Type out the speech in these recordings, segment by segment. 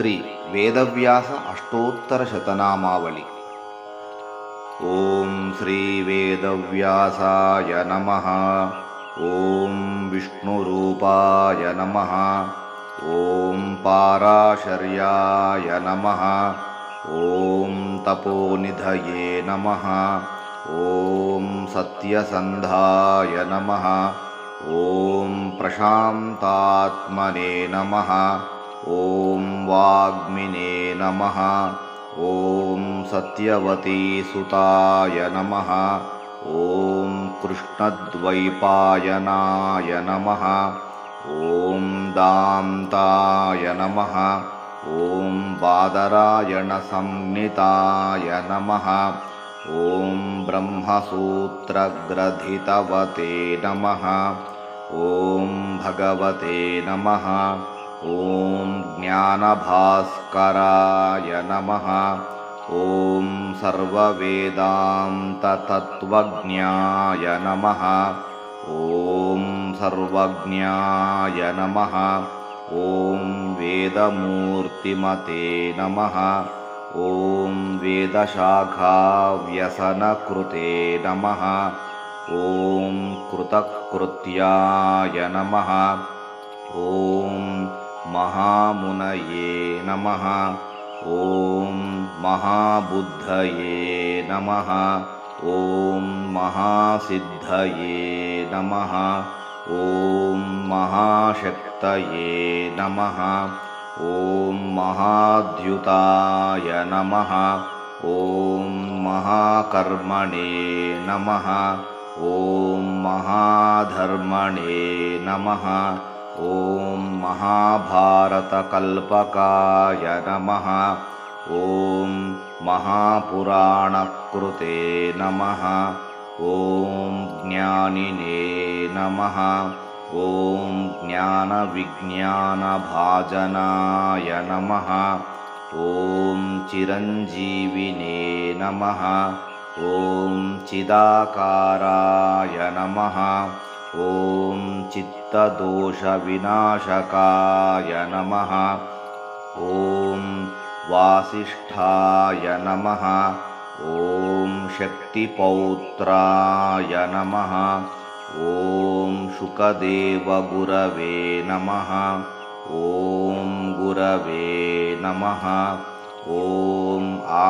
श्री वेदव्यास अष्टोत्तरशतनामावली। ओं श्री वेदव्यासाय नमः। ओं विष्णुरूपाय नमः। ओं पाराशर्याय नमः। ओं तपोनिधये नमः। ओं सत्यसन्धाय नमः। ओं प्रशान्तात्मने नमः। ओं वाग्मिने नमः। ओं सत्यवतीसुताय नमः। ओं कृष्णद्वैपायनाय नमः। ओं दान्ताय नमः। ओं बादरायणसंज्ञिताय नमः। ओं ब्रह्मसूत्रग्रथितवते नमः। ओं भगवते नमः। ओं ज्ञानभास्कराय नमः। ओं सर्ववेदान्ततत्त्वज्ञाय नमः। ओं सर्वज्ञाय नमः। ओं वेदमूर्तिमते नमः। ओं वेदशाखाव्यसनकृते नमः। ओं कृतकृत्याय नमः। ओं महामुनये नमः। ओं महाबुद्धये नमः। ओं महासिद्धये नमः। ओं महाशक्तये नमः। ओं महाद्युताय नमः। ओं महाकर्मणे नमः। ओं महाधर्मणे नमः। ओं महाभारतकल्पकाय नमः। ओं महापुराणकृते नमः। ओं ज्ञानिने नमः। ओं ज्ञानविज्ञानभाजनाय नमः। ओं चिरञ्जीविने नमः। ओं चिदाकाराय नमः। ओं चित्तदोषविनाशकाय नमः। ओं वासिष्ठाय नमः। ओं शक्तिपौत्राय नमः। ओं शुकदेवगुरवे नमः। ओं गुरवे नमः। ओं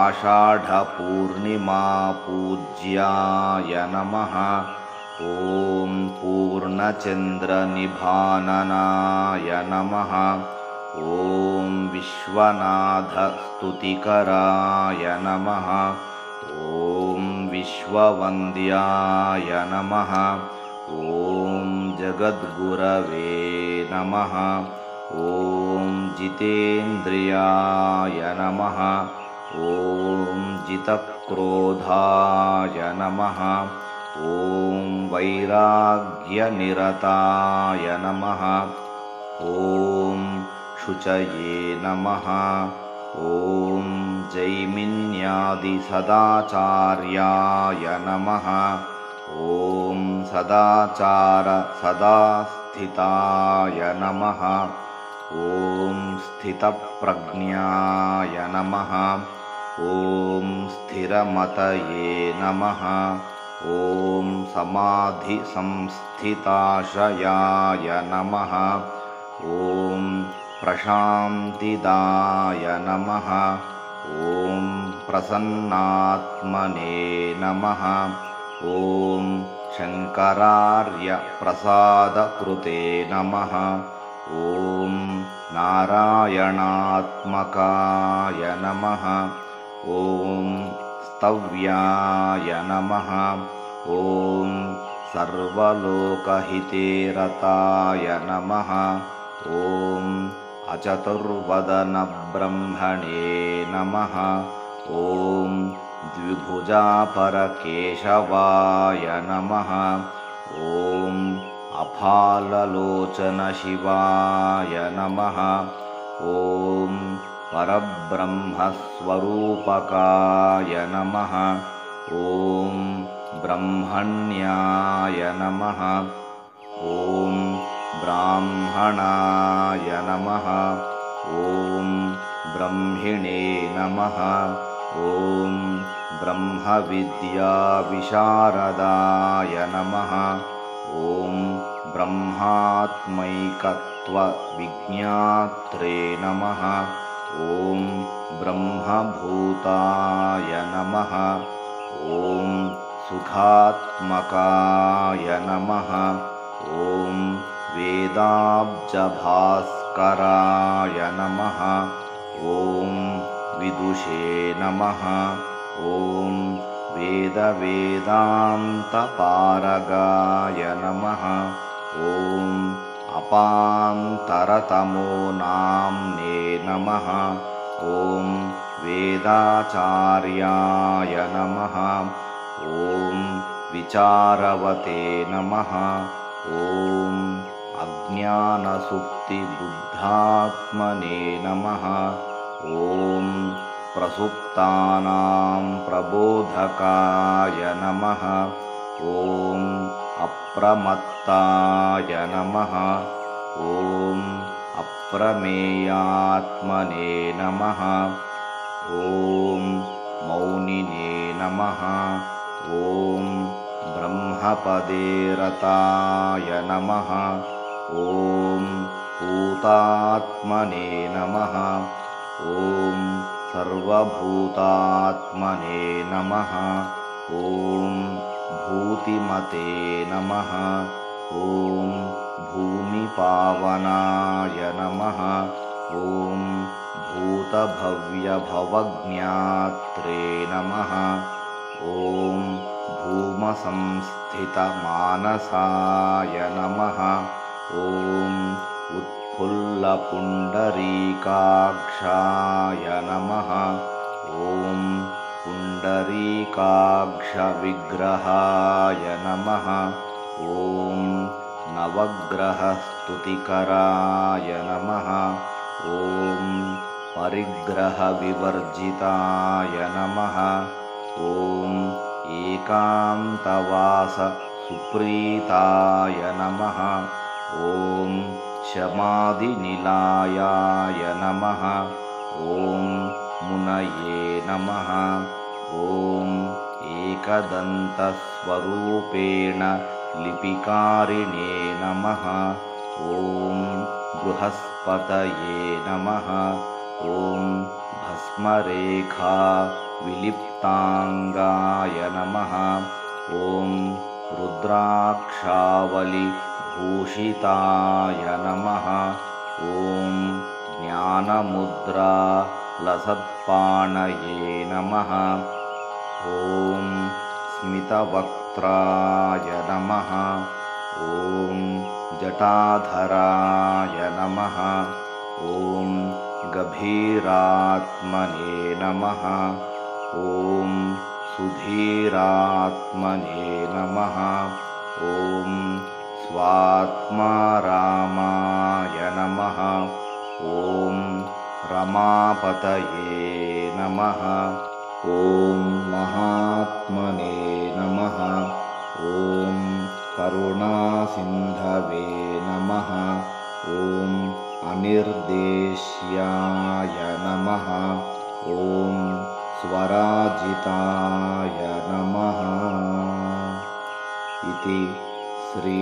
आषाढपूर्णिमापूज्याय नमः। ओं पूर्णचन्द्रनिभाननाय नमः। ओं विश्वनाथस्तुतिकराय नमः। ओं विश्ववन्द्याय नमः। ओं जगद्गुरवे नमः। ओं जितेन्द्रियाय नमः। ओं जितक्रोधाय नमः। ओं वैराग्यनिरताय नमः। ओं शुचये नमः। ओं जैमिन्यादिसदाचार्याय नमः। ओं सदाचारसदास्थिताय नमः। ओं स्थितप्रज्ञाय नमः। ओं स्थिरमतये नमः। ओं समाधिसंस्थिताशयाय नमः। ओं प्रशान्तिदाय नमः। ओं प्रसन्नात्मने नमः। ओं शङ्करार्यप्रसादकृते नमः। ओं नारायणात्मकाय नमः। ओं स्तव्याय नमः। ओं सर्वलोकहितेरताय नमः। ओं अचतुर्वदनब्रह्मणे नमः। ओं द्विभुजापरकेशवाय नमः। ओं अफाललोचनशिवाय नमः। ओं परब्रह्मस्वरूपकाय नमः। ओं ब्रह्मण्याय नमः। ओं ब्राह्मणाय नमः। ओं ब्रह्मिणे नमः। ॐ ब्रह्मविद्याविशारदाय नमः। ॐ ब्रह्मात्मैकत्वविज्ञात्रे नमः। ॐ ब्रह्मभूताय नमः। ॐ सुखात्मकाय नमः। ॐ वेदाब्जभास्कराय नमः। ॐ विदुषे नमः। ॐ वेदवेदान्तपारगाय नमः। ॐ अपान्तरतमो नाम्ने नमः। ॐ वेदाचार्याय नमः। ॐ विचारवते नमः। ॐ अज्ञानसुप्तिबुद्धात्मने नमः। ॐ प्रसुप्तानां प्रबोधकाय नमः। ॐ अप्रमत्ताय नमः। ॐ अप्रमेयात्मने नमः। ॐ मौनिने नमः। ॐ ब्रह्मपदे रताय नमः। ॐ भूतात्मने नमः। ॐ सर्वभूतात्मने नमः। ॐ भूतिमते नमः। ॐ भूमिपावनाय नमः। ॐ भूतभव्यभवज्ञात्रे नमः। ॐ भूमसंस्थितमानसाय नमः। ॐ उत्फुल्लपुण्डरीकाक्षाय नमः। ॐ पुण्डरीकाक्षविग्रहाय नमः। ॐ नवग्रहस्तुतिकराय नमः। ॐ परिग्रहविवर्जिताय नमः। ॐ एकान्तवाससुप्रीताय नमः। ॐ शमादिनिलायाय नमः। ॐ मुनये नमः। ॐ एकदन्तस्वरूपेण लिपिकारिणे नमः। ॐ बृहस्पतये नमः। ॐ भस्मरेखा विलिप्तांगाय नमः। ॐ रुद्राक्षावलिभूषिताय नमः। ॐ ज्ञानमुद्रा लसत्पाणये नमः। ॐ स्मितवक्त्राय नमः। ॐ जटाधराय नमः। ॐ गभीरात्मने नमः। ॐ सुधीरात्मने नमः। ॐ स्वात्मारामाय नमः। ॐ रमापतये नमः। ॐ महात्मने नमः। ॐ करुणासिन्धवे नमः। ॐ अनिर्देश्याय नमः। ॐ स्वराजिताय नमः। इति श्री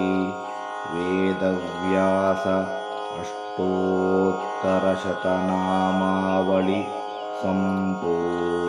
वेदव्यास अष्टोत्तरशतनामावळि सम्पूर्णम्।